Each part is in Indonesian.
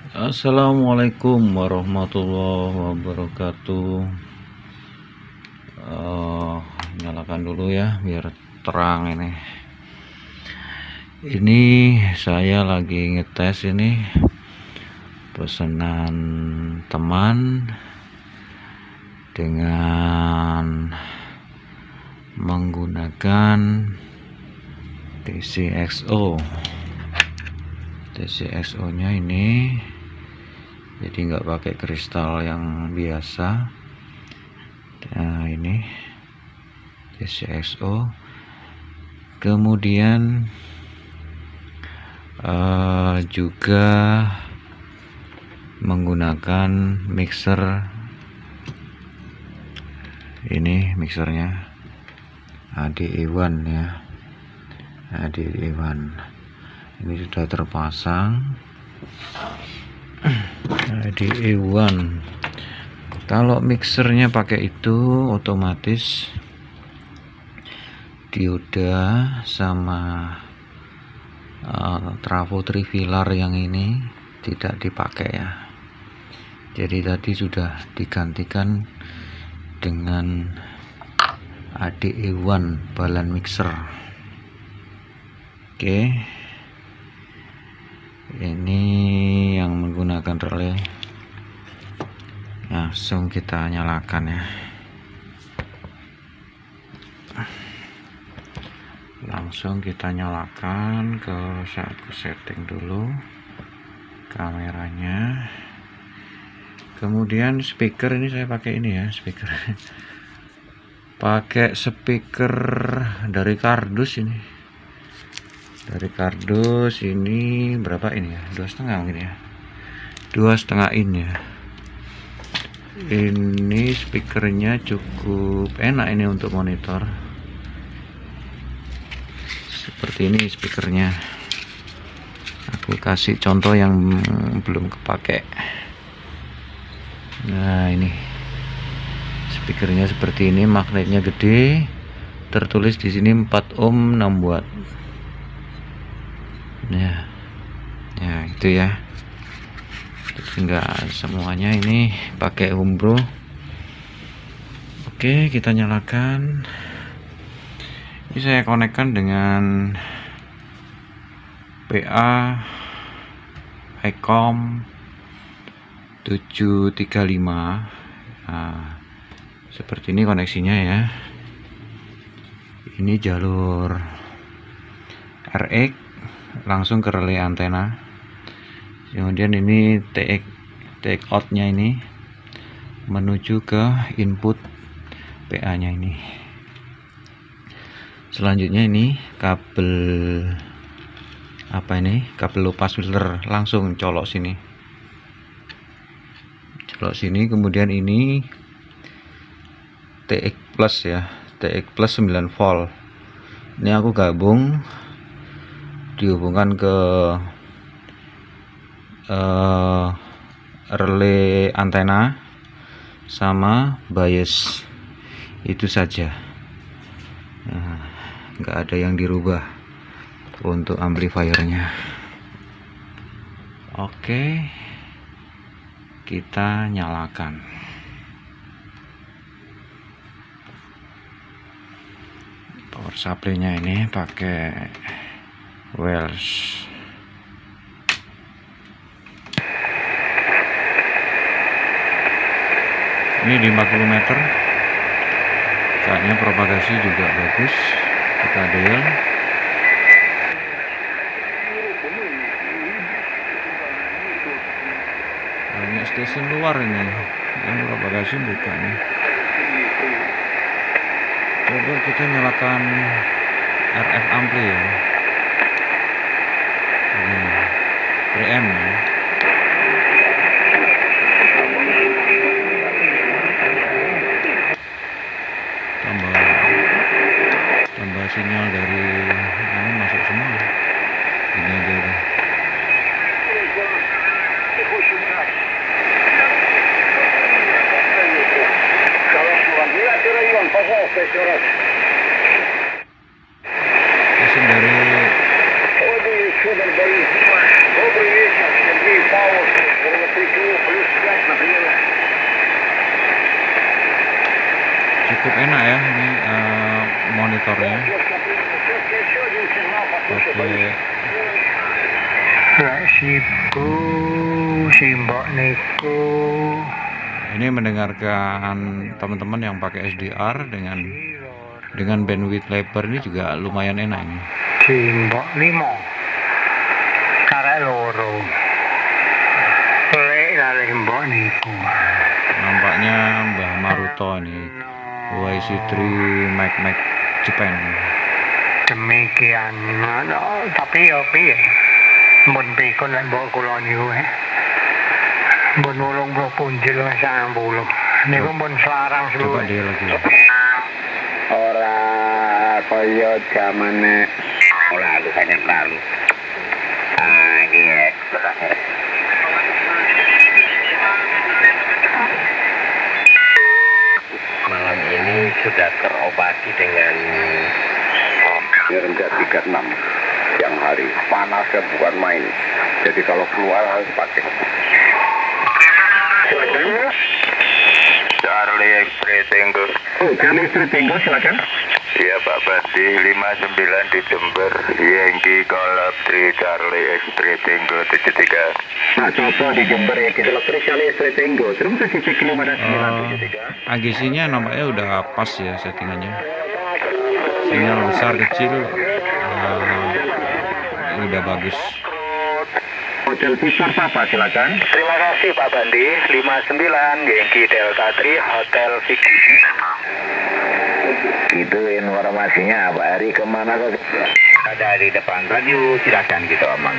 Assalamualaikum warahmatullahi wabarakatuh. Nyalakan dulu ya biar terang ini. Ini saya lagi ngetes ini pesanan teman dengan menggunakan TCXO nya ini, jadi nggak pakai kristal yang biasa. Nah, ini TCXO, kemudian juga menggunakan mixer. Ini mixernya ADE1 ya, ADE1 ini sudah terpasang ADE1. Kalau mixernya pakai itu otomatis dioda sama trafo trifilar yang ini tidak dipakai ya. Jadi tadi sudah digantikan dengan ADE1 balan mixer. Oke, ini yang menggunakan relay. Langsung kita nyalakan ya. Langsung kita nyalakan. Saya setting dulu kameranya. Kemudian speaker ini saya pakai ini ya, speaker pakai speaker dari kardus ini. Dari kardus ini berapa ini ya? 2,5 mungkin ya. 2,5 in ya. Ini speakernya cukup enak ini untuk monitor. Seperti ini speakernya. Aku kasih contoh yang belum kepake. Nah, ini speakernya seperti ini, magnetnya gede, tertulis di sini 4 ohm 6 watt. Ya, itu ya. Jadi enggak semuanya ini pakai Umbro. Oke, kita nyalakan. Ini saya konekkan dengan PA ICOM 735. Nah, seperti ini koneksinya ya. Ini jalur RX langsung ke relay antena. Kemudian ini take out nya ini menuju ke input PA nya ini. Selanjutnya ini kabel kabel low pass filter, langsung colok sini, kemudian ini TX plus ya, TX plus 9 volt. Ini aku gabung, dihubungkan ke relay antena sama bias, itu saja. Nah, nggak ada yang dirubah untuk amplifiernya. Oke, kita nyalakan. Power supply-nya ini pakai Wells. Ini di 40 meter. Kayaknya propagasi juga bagus. Kita dial. Banyak stasiun luar ini. Yang propagasi buka nih. Coba kita nyalakan RF ampli ya. Ini 3M ya. Tambah sinyal dari ini masuk semua. Ini aja udah. Mesin dari cukup enak ya ini monitornya. Oke. Simbok niku. Ini mendengarkan teman-teman yang pakai SDR dengan bandwidth lebar ini juga lumayan enak ini. Simbok 5 karek loro. Lek lali simbok niku. Nampaknya Mbah Maruto ini YC3 Mac Japan. Demikian, tapi ya piye? Mun pikun lek mbok kula niku mun 80 punjil 90. Niku mun Selarang Coba seluruh. dia lagi. Ora kaya zamane lalu banyak lalu. Iya. Malam ini sudah terobati dengan rendah 36 siang hari, panasnya bukan main, jadi kalau keluar harus pakai. Charlie X-ray Tango. Oh, Charlie X-ray Tango, silakan. Iya Pak Bandi, 59 di Jember, Yankee Golf 3 Charlie X-ray Tango 73. Nah, coba di Jember ya, kita lakukan Charlie X-ray Tango, terus saya cek kilometer 973. AGC-nya nampaknya udah pas ya settingannya. Sinyal besar kecil udah bagus. Hotel Victor Papa, silakan. Terima kasih Pak Bandi, 59 Yankee Delta 3 Hotel Victor. Itu informasinya, Pak Hari kemana kok? Ada di depan radio, silakan gitu Omang.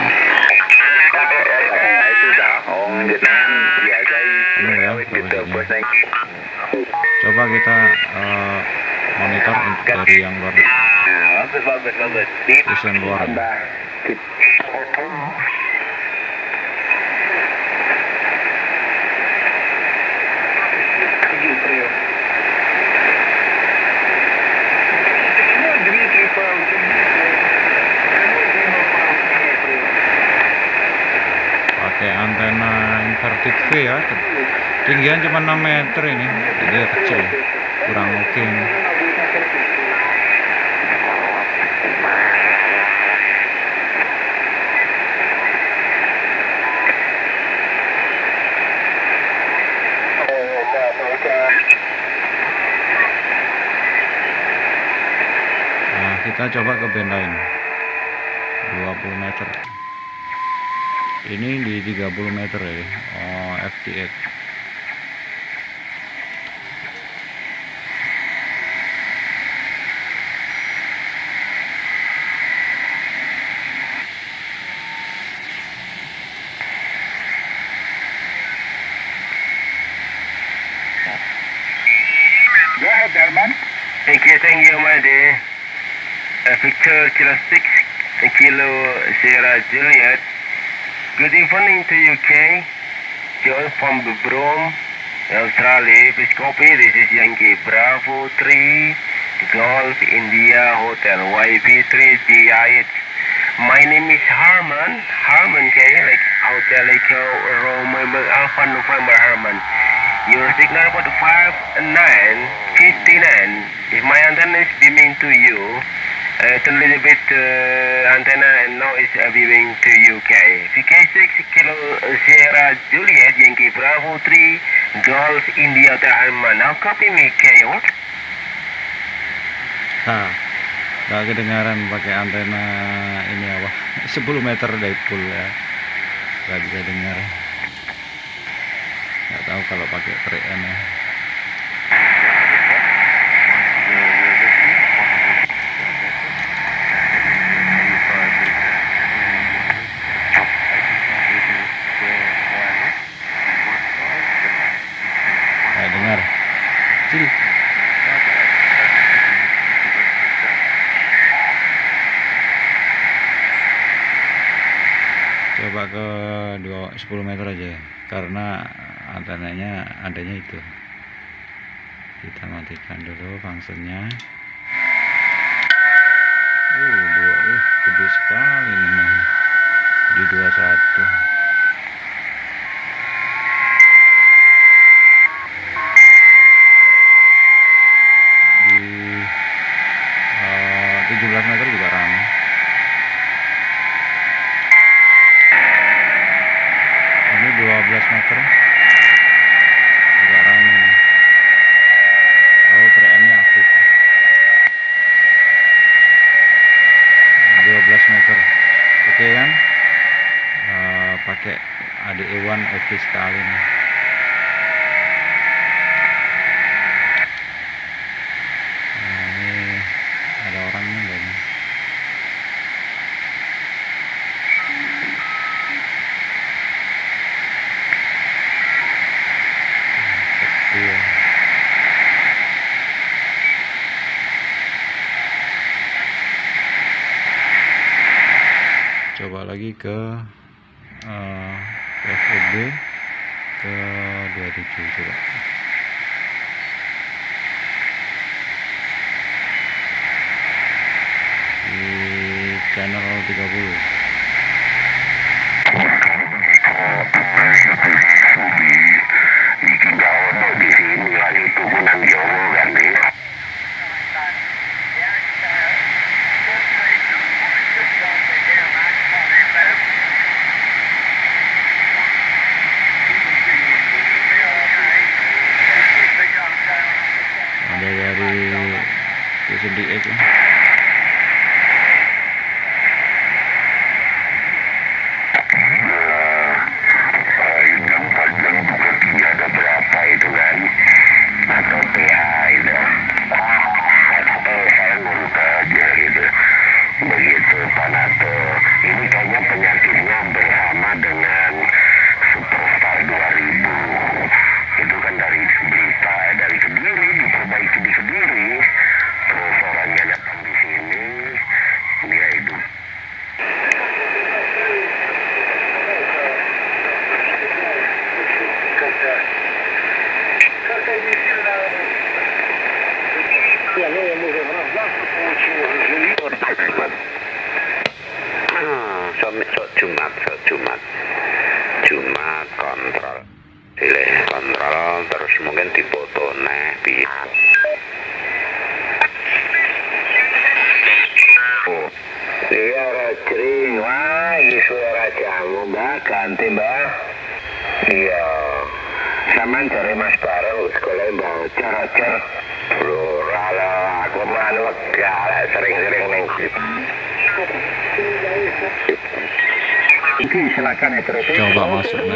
Itu dah, jenengan diagai ya, gitu bos. Coba kita monitor dari yang luar. Bagus. Desain luar. Pakai antena inverted V ya. Tinggian cuma 6 meter ini. Jadi ya kecil. Kurang oke ini. Nah, kita coba ke band lain. 20 meter. Ini di 30 meter ya. Oh, FT8. Go ahead, Darman. Thank you, my dear. Victor Kilo 6, Kilo Sierra Juliet. Good evening to UK. John from the Brom, Australia. Please copy. This is Yankee Bravo 3, Golf India Hotel YB3 GIH. My name is Harman. Harman, like Hotel Echo Romeo Alpha November Harman. Your signal code 5959. If my antenna is beaming to you, turn a little bit antenna and now it's beaming to UK. VK6 Kilo Sierra Juliet Yankee Bravo 3 Golf India Harman. Now copy me, KO. Nah, nggak kedengaran pakai antena ini apa 10 meter dipole ya, nggak bisa dengar. Nggak tahu kalau pakai 3M ya. Nggak dengar. Cil. Coba ke 10 meter aja ya, karena antenanya adanya itu. Kita matikan dulu fungsinya. Gede sekali ini mah. Di 21. meter. Agak rame nih. Oh, PM-nya aktif. 12 meter. Oke kan? Pakai ADE1 oke sekali nih. Nah, ini ada orangnya enggak nih? Sepi ya. Coba lagi ke FOB ke 27, coba. Di channel 30. Di sini lagi turunan Jawa kan nih. Ada dari SDX ya. Yang panjang juga tidak ada berapa itu kan, atau PH itu. Saya ngurut aja gitu. Begitu Pak Nato. Ini kayaknya penyakitnya bersama dengan Superstar 2000. Itu kan dari berita dari Kediri, diperbaiki di Kediri. Terus orangnya datang di sini, dia hidup. Jumat kontrol pilih kontrol terus mungkin dipoto neh pihak Iya Rajri, wah ini suara kamu mbak, ganti mbak. Iya, sama cari mas bareng sekolah mbak, cara-cara. Bro, kalau aku manu gak sering-sering nengkip. Oke, silakan ya terus. Coba masuk nih.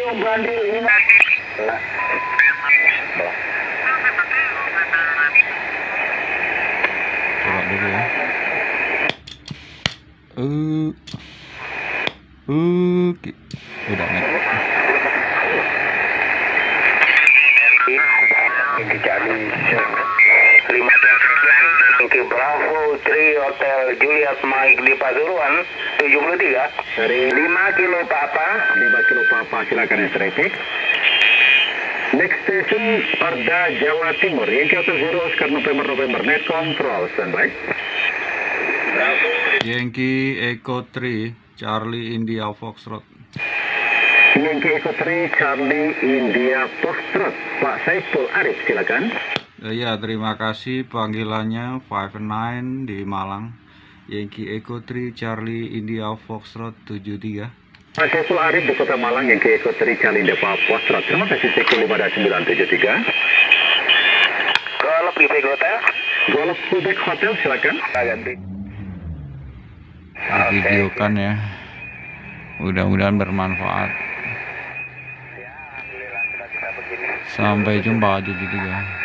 Coba dulu ya. Oke. Udah nih. Ini jadi 15 ke Bravo 3 Hotel Juliet Mike di Pasuruan 73 dari 5 kilo Papa 5 kilo Papa silakan ya traffic. Next station Perda Jawa Timur Yankee Hotel Zero Oscar November net control standby. Yankee Echo 3 Charlie India Foxtrot. Yankee Echo 3 Charlie India Foxtrot. Pak Saiful Arif silakan. Ya, terima kasih panggilannya 59 di Malang. Yankee Echo 3 Charlie India Foxtrot 73. Pak Saiful Arif di Kota Malang Yankee Echo 3 Charlie India Foxtrot. Terima kasih Seko 5973. Golf Quebec Hotel. Golf Quebec Hotel silakan. Videokan ya. Mudah-mudahan bermanfaat. Sampai jumpa di video.